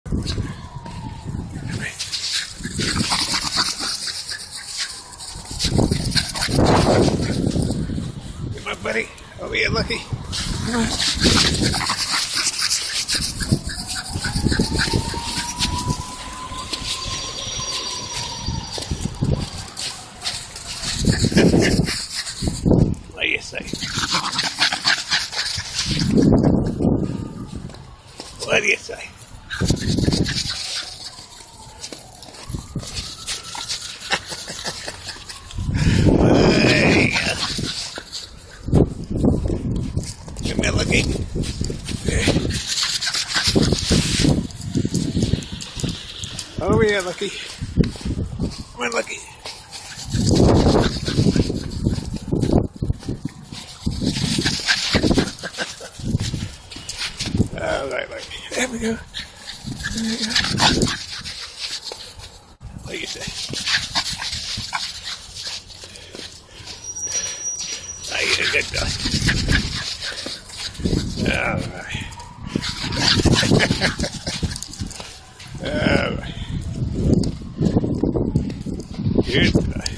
Come on, buddy. Over here, Lucky. Come on. What do you say? What do you say? Come here, Lucky. Over here, Lucky. Come on, Lucky. All right, Lucky. There we go. There we go. What do you say? Oh, you're a good guy. All right. All right. Good guy.